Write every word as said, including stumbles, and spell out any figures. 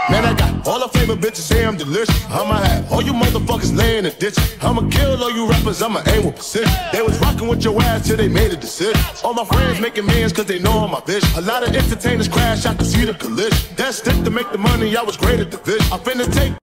Man, I got all the favorite bitches say I'm delicious. I'ma have all you motherfuckers laying in the ditch. I'ma kill all you rappers, I'ma aim with precision. They was rocking with your ass till they made a decision. All my friends making millions cause they know I'm my bitch. A lot of entertainers crash out to see the collision. That stick to make the money, I was great at the vision. I finna take